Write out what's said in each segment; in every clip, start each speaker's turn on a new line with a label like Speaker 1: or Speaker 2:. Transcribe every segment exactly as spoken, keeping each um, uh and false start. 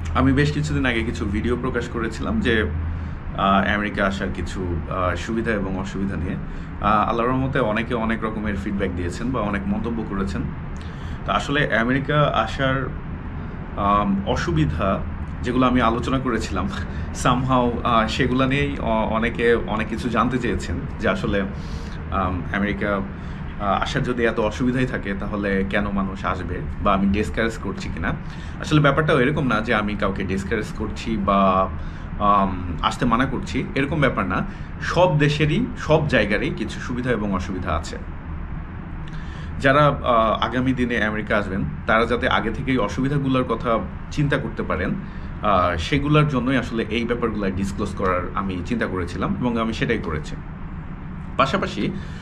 Speaker 1: আমি বেশ কিছুদিন আগে কিছু ভিডিও প্রকাশ করেছিলাম যে আমেরিকা আসার কিছু সুবিধা এবং অসুবিধা নিয়ে। আল্লাহর রহমতে অনেকে অনেক রকমের ফিডব্যাক দিয়েছেন বা অনেক মন্তব্য করেছেন। তো আসলে আমেরিকা আসার অসুবিধা যেগুলো আমি আলোচনা করেছিলাম সামহাও সেগুলো নিয়েই অনেকে অনেক কিছু জানতে চেয়েছেন যে আসলে আমেরিকা আসার যদি এত অসুবিধাই থাকে তাহলে কেন মানুষ আসবে বা আমি ডিসকারেজ করছি কিনা। আসলে ব্যাপারটাও এরকম না যে আমি কাউকে ডিসকারেজ করছি বা আসতে মানা করছি, এরকম ব্যাপার না। সব দেশেরই সব জায়গারই কিছু সুবিধা এবং অসুবিধা আছে। যারা আগামী দিনে আমেরিকা আসবেন তারা যাতে আগে থেকেই অসুবিধাগুলোর কথা চিন্তা করতে পারেন, সেগুলোর জন্যই আসলে এই ব্যাপারগুলো ডিসক্লোজ করার আমি চিন্তা করেছিলাম এবং আমি সেটাই করেছি। পাশাপাশি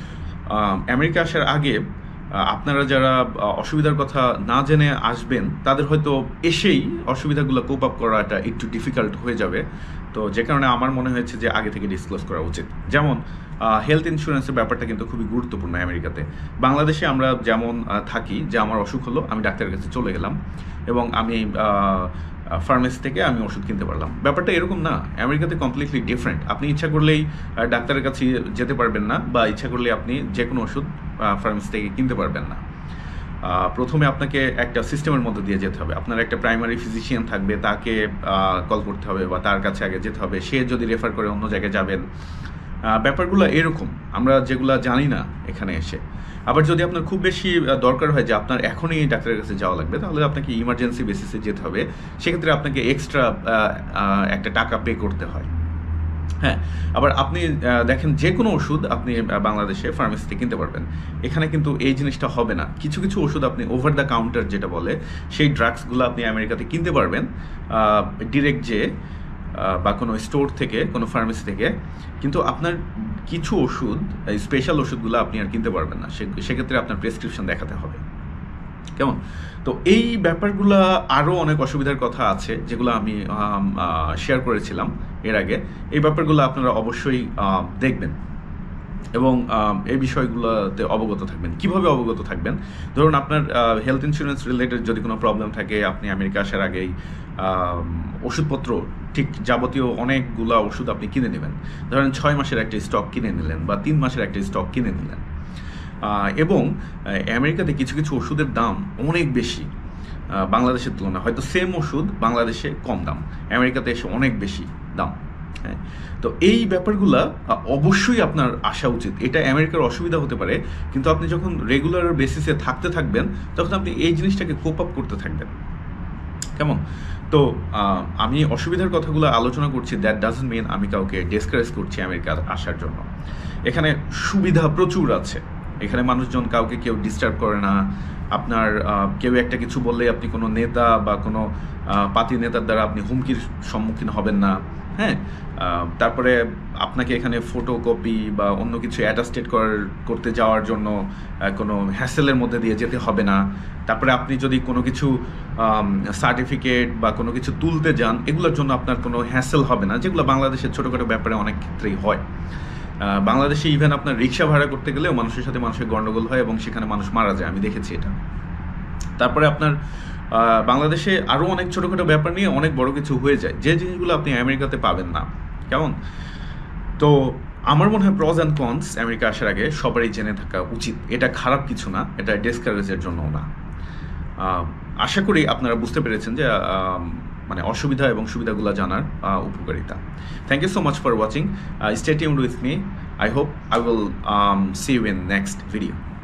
Speaker 1: আমেরিকা আসার আগে আপনারা যারা অসুবিধার কথা না জেনে আসবেন তাদের হয়তো এসেই অসুবিধাগুলো কোপ আপ করাটা একটু ডিফিকাল্ট হয়ে যাবে। তো যে কারণে আমার মনে হয়েছে যে আগে থেকে ডিসক্লোজ করা উচিত। যেমন হেলথ ইন্স্যুরেন্সের ব্যাপারটা কিন্তু খুবই গুরুত্বপূর্ণ আমেরিকাতে। বাংলাদেশে আমরা যেমন থাকি যে আমার অসুখ হলো, আমি ডাক্তারের কাছে চলে গেলাম এবং আমি ফার্মেসি থেকে আমি ওষুধ কিনতে পারলাম। ব্যাপারটা এরকম না, আমেরিকাতে কমপ্লিটলি ডিফারেন্ট। আপনি ইচ্ছা করলেই ডাক্তারের কাছে যেতে পারবেন না বা ইচ্ছা করলে আপনি যে কোনো ওষুধ ফার্মেসি থেকে কিনতে পারবেন না। প্রথমে আপনাকে একটা সিস্টেমের মধ্যে দিয়ে যেতে হবে। আপনার একটা প্রাইমারি ফিজিশিয়ান থাকবে, তাকে কল করতে হবে বা তার কাছে আগে যেতে হবে। সে যদি রেফার করে অন্য জায়গায় যাবেন। ব্যাপারগুলো এরকম আমরা যেগুলো জানি না এখানে এসে। আবার যদি আপনার খুব বেশি দরকার হয় যে আপনার এখনই ডাক্তারের কাছে যাওয়া লাগবে, তাহলে আপনাকে ইমার্জেন্সি বেসিসে যেতে হবে। সেক্ষেত্রে আপনাকে এক্সট্রা একটা টাকা পে করতে হয়। হ্যাঁ, আবার আপনি দেখেন যে কোনো ওষুধ আপনি বাংলাদেশে ফার্মেসিতে কিনতে পারবেন, এখানে কিন্তু এই জিনিসটা হবে না। কিছু কিছু ওষুধ আপনি ওভার দ্য কাউন্টার যেটা বলে সেই ড্রাগসগুলো আপনি আমেরিকাতে কিনতে পারবেন ডিরেক্ট যে বা কোনো স্টোর থেকে, কোনো ফার্মেসি থেকে। কিন্তু আপনার কিছু ওষুধ, স্পেশাল ওষুধগুলো আপনি আর কিনতে পারবেন না, সেক্ষেত্রে আপনার প্রেসক্রিপশন দেখাতে হবে। কেমন? তো এই ব্যাপারগুলো আরও অনেক অসুবিধার কথা আছে যেগুলো আমি শেয়ার করেছিলাম এর আগে। এই ব্যাপারগুলো আপনারা অবশ্যই দেখবেন এবং এই বিষয়গুলোতে অবগত থাকবেন। কিভাবে অবগত থাকবেন? ধরুন আপনার হেলথ ইন্স্যুরেন্স রিলেটেড যদি কোনো প্রবলেম থাকে, আপনি আমেরিকা আসার আগেই ওষুধপত্র ঠিক যাবতীয় অনেকগুলা ওষুধ আপনি কিনে নেবেন। ধরেন ছয় মাসের একটা স্টক কিনে নিলেন বা তিন মাসের একটা স্টক কিনে নিলেন। এবং আমেরিকাতে কিছু কিছু ওষুধের দাম অনেক বেশি বাংলাদেশের তুলনায়। হয়তো সেম ওষুধ বাংলাদেশে কম দাম, আমেরিকাতে এসে অনেক বেশি দাম। হ্যাঁ, তো এই ব্যাপারগুলা অবশ্যই আপনার আসা উচিত। এটা আমেরিকার অসুবিধা হতে পারে, কিন্তু আপনি যখন রেগুলার বেসিসে থাকতে থাকবেন তখন আপনি এই জিনিসটাকে কোপ আপ করতে থাকবেন। কেমন? তো আমি অসুবিধার কথাগুলো আলোচনা করছি, দ্যাট ডাজন্ট মিন আমি কাউকে ডিসকারেজ করছি আমেরিকা আসার জন্য। এখানে সুবিধা প্রচুর আছে। এখানে মানুষজন কাউকে কেউ ডিস্টার্ব করে না। আপনার কেউ একটা কিছু বললে আপনি কোনো নেতা বা কোনো পাতি নেতার দ্বারা আপনি হুমকির সম্মুখীন হবেন না। হ্যাঁ, তারপরে আপনাকে এখানে ফটোকপি বা অন্য কিছু অ্যাটাস্টেড করার করতে যাওয়ার জন্য কোনো হ্যাসেলের মধ্যে দিয়ে যেতে হবে না। তারপরে আপনি যদি কোনো কিছু সার্টিফিকেট বা কোনো কিছু তুলতে যান, এগুলোর জন্য আপনার কোনো হ্যাসেল হবে না, যেগুলো বাংলাদেশের ছোটোখাটো ব্যাপারে অনেক ক্ষেত্রেই হয়। বাংলাদেশে ইভেন আপনার রিক্সা ভাড়া করতে গেলেও মানুষের সাথে মানুষের গণ্ডগোল হয় এবং সেখানে মানুষ মারা যায়, আমি দেখেছি এটা। তারপরে আপনার বাংলাদেশে আরও অনেক ছোটোখাটো ব্যাপার নিয়ে অনেক বড় কিছু হয়ে যায়, যে জিনিসগুলো আপনি আমেরিকাতে পাবেন না। কেমন? তো আমার মনে হয় প্রজ অ্যান্ড কনস আমেরিকা আসার আগে সবারই জেনে থাকা উচিত। এটা খারাপ কিছু না, এটা ডিসকারেজের জন্যও না। আশা করি আপনারা বুঝতে পেরেছেন যে মানে অসুবিধা এবং সুবিধাগুলো জানার উপকারিতা। Thank you so much for watching. Stay tuned with me. I hope I will um, see you in next video.